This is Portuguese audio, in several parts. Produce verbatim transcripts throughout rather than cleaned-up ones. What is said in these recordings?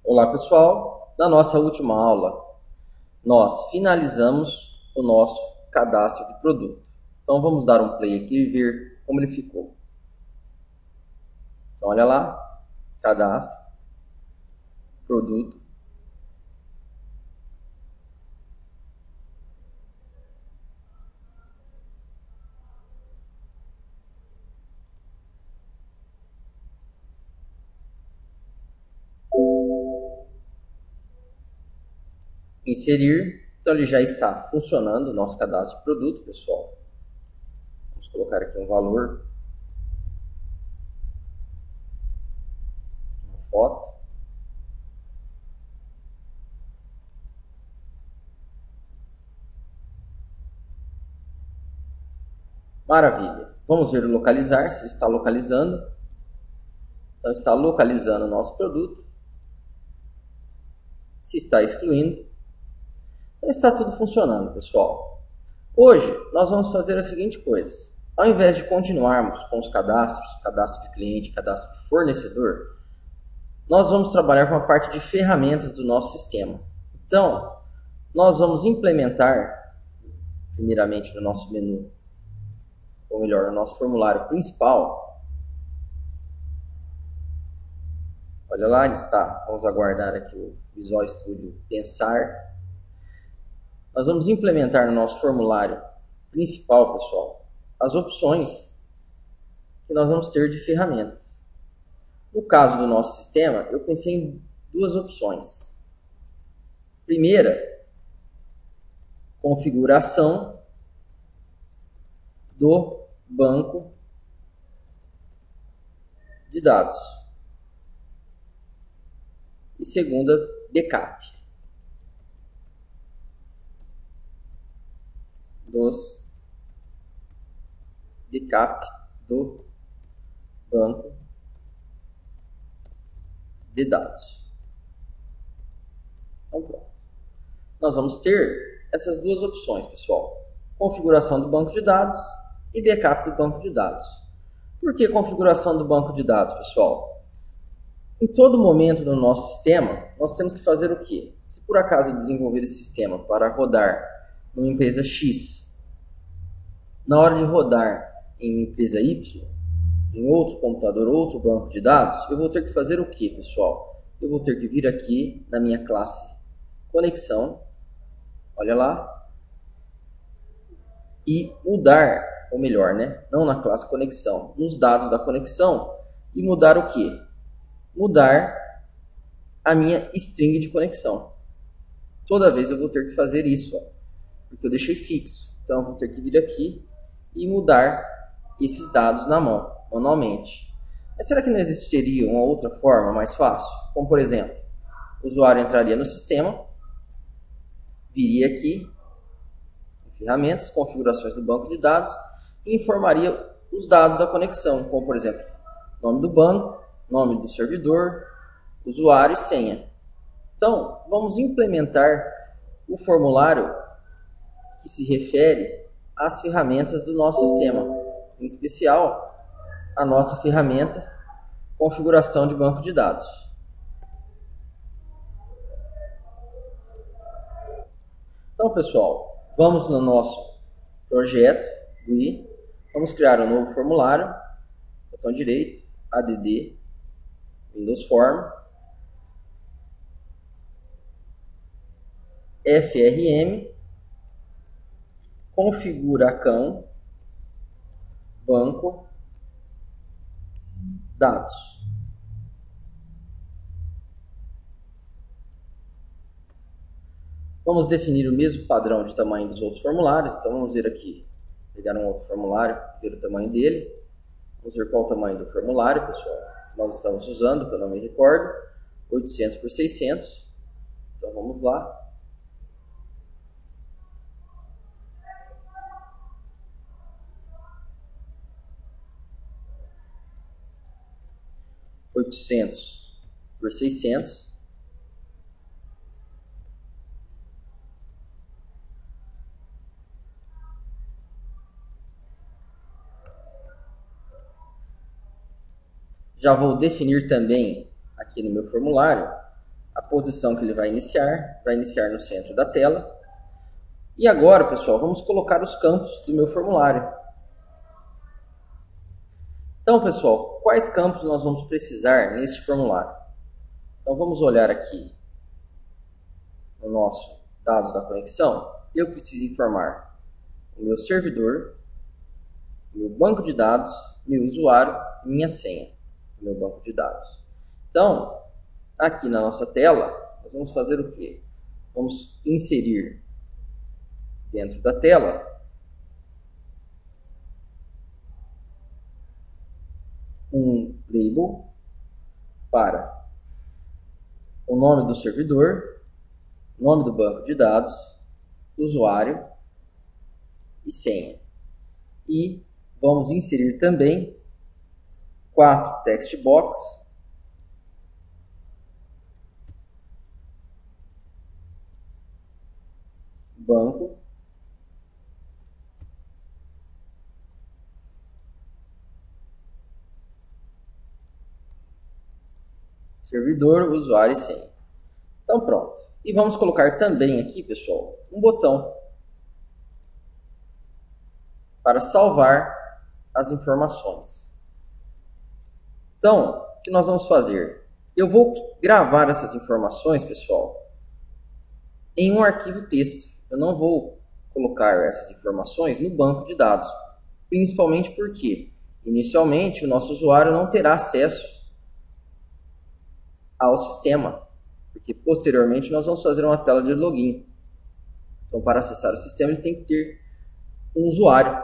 Olá pessoal, na nossa última aula nós finalizamos o nosso cadastro de produto. Então vamos dar um play aqui e ver como ele ficou. Então olha lá, cadastro, produto. Inserir, então ele já está funcionando o nosso cadastro de produto, pessoal. Vamos colocar aqui um valor, uma foto. Maravilha. Vamos ver o localizar, se está localizando. Então está localizando o nosso produto. Se está excluindo. Então está tudo funcionando, pessoal. Hoje nós vamos fazer a seguinte coisa. Ao invés de continuarmos com os cadastros, cadastro de cliente, cadastro de fornecedor, nós vamos trabalhar com a parte de ferramentas do nosso sistema. Então, nós vamos implementar, primeiramente no nosso menu, ou melhor, no nosso formulário principal. Olha lá, ele está. Vamos aguardar aqui o Visual Studio pensar. Nós vamos implementar no nosso formulário principal, pessoal, as opções que nós vamos ter de ferramentas. No caso do nosso sistema, eu pensei em duas opções. Primeira, configuração do banco de dados. E segunda, backup dos backup do banco de dados. Então pronto. Nós vamos ter essas duas opções, pessoal. Configuração do banco de dados e backup do banco de dados. Por que configuração do banco de dados, pessoal? Em todo momento no nosso sistema, nós temos que fazer o quê? Se por acaso desenvolver esse sistema para rodar numa empresa X, na hora de rodar em uma empresa Y, em outro computador, outro banco de dados, eu vou ter que fazer o quê, pessoal? Eu vou ter que vir aqui na minha classe conexão, olha lá, e mudar, ou melhor, né? Não na classe conexão, nos dados da conexão, e mudar o quê? Mudar a minha string de conexão. Toda vez eu vou ter que fazer isso, ó, porque eu deixei fixo. Então eu vou ter que vir aqui e mudar esses dados na mão, manualmente. Mas será que não existiria uma outra forma mais fácil? Como por exemplo, o usuário entraria no sistema, viria aqui, em ferramentas, configurações do banco de dados, e informaria os dados da conexão, como por exemplo, nome do banco, nome do servidor, usuário e senha. Então, vamos implementar o formulário que se refere às ferramentas do nosso sistema, em especial a nossa ferramenta configuração de banco de dados. Então, pessoal, vamos no nosso projeto do I, vamos criar um novo formulário, botão direito, add, Windows Form, frm, configuração, banco, dados. Vamos definir o mesmo padrão de tamanho dos outros formulários. Então vamos ver aqui, pegar um outro formulário, ver o tamanho dele. Vamos ver qual o tamanho do formulário, pessoal. Nós estamos usando, que eu não me recordo, oitocentos por seiscentos. Então vamos lá. oitocentos por seiscentos. Já vou definir também aqui no meu formulário a posição que ele vai iniciar, vai iniciar no centro da tela. E agora, pessoal, vamos colocar os campos do meu formulário. Então, pessoal, quais campos nós vamos precisar neste formulário? Então, vamos olhar aqui no nosso dados da conexão. Eu preciso informar o meu servidor, meu banco de dados, meu usuário e minha senha do meu banco de dados. Então, aqui na nossa tela, nós vamos fazer o quê? Vamos inserir dentro da tela um label para o nome do servidor, nome do banco de dados, usuário e senha. E vamos inserir também quatro text box banco servidor, usuário e senha. Então pronto. E vamos colocar também aqui, pessoal, um botão para salvar as informações. Então, o que nós vamos fazer? Eu vou gravar essas informações, pessoal, em um arquivo texto. Eu não vou colocar essas informações no banco de dados, principalmente porque, inicialmente, o nosso usuário não terá acesso ao sistema, porque posteriormente nós vamos fazer uma tela de login. Então, para acessar o sistema, ele tem que ter um usuário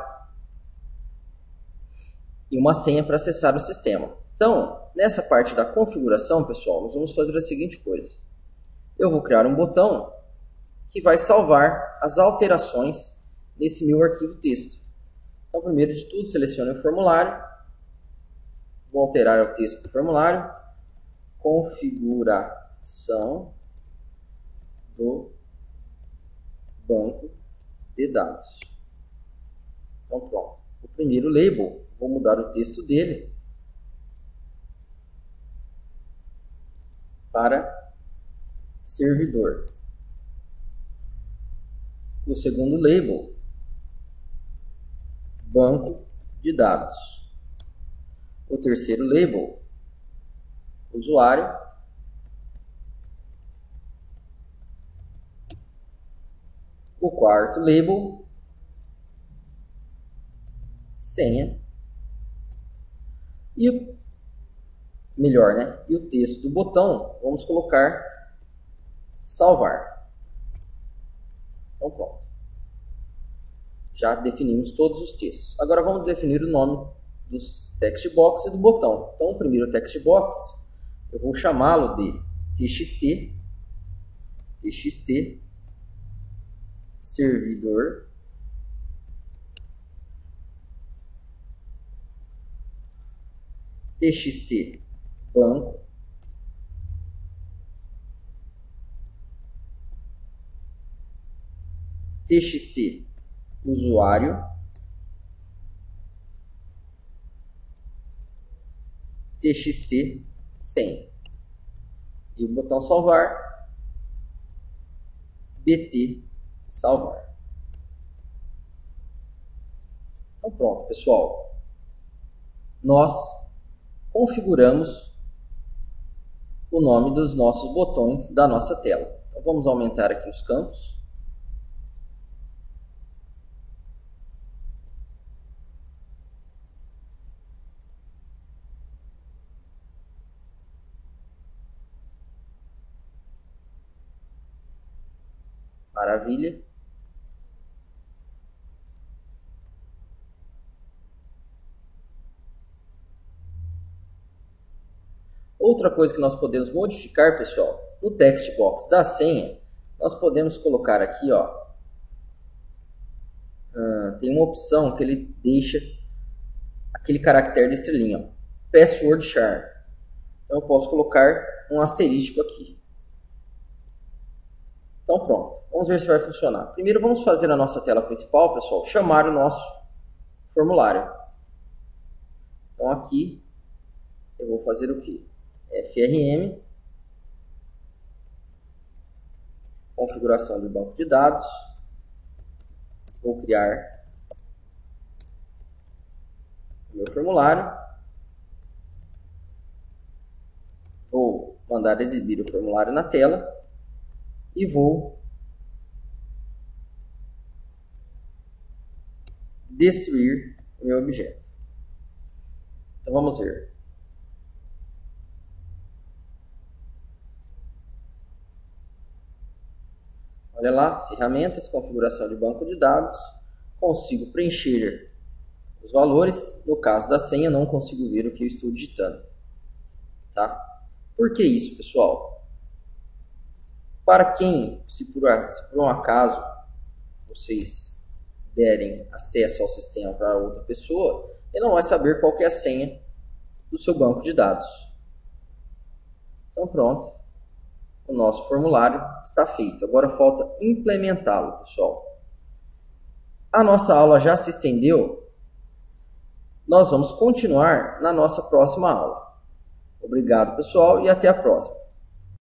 e uma senha para acessar o sistema. Então, nessa parte da configuração, pessoal, nós vamos fazer a seguinte coisa. Eu vou criar um botão que vai salvar as alterações nesse meu arquivo texto. Então, primeiro de tudo, selecione o formulário. Vou alterar o texto do formulário. Configuração do banco de dados. Então, pronto. O primeiro label, vou mudar o texto dele para servidor. O segundo label, banco de dados. O terceiro label, usuário. O quarto label, senha. E o melhor, né? E o texto do botão, vamos colocar salvar. Então pronto. Já definimos todos os textos. Agora vamos definir o nome dos text box e do botão. Então o primeiro text box, eu vou chamá-lo de txt, txt servidor txt banco txt usuário txt senha e o botão salvar bt salvar. Então pronto, pessoal, nós configuramos o nome dos nossos botões da nossa tela. Então vamos aumentar aqui os campos. Maravilha. Outra coisa que nós podemos modificar, pessoal, no text box da senha, nós podemos colocar aqui, ó, uh, tem uma opção que ele deixa aquele caractere de estrelinha, ó, password char. Então eu posso colocar um asterístico aqui. Então pronto, vamos ver se vai funcionar. Primeiro vamos fazer na nossa tela principal, pessoal, chamar o nosso formulário. Então aqui eu vou fazer o que? F R M configuração do banco de dados. Vou criar o meu formulário. Vou mandar exibir o formulário na tela e vou destruir o meu objeto. Então vamos ver. Olha lá, ferramentas, configuração de banco de dados. Consigo preencher os valores. No caso da senha, não consigo ver o que eu estou digitando. Tá? Por que isso, pessoal? Para quem, se por, se por um acaso vocês derem acesso ao sistema para outra pessoa, ele não vai saber qual que é a senha do seu banco de dados. Então pronto, o nosso formulário está feito. Agora falta implementá-lo, pessoal. A nossa aula já se estendeu. Nós vamos continuar na nossa próxima aula. Obrigado, pessoal, e até a próxima.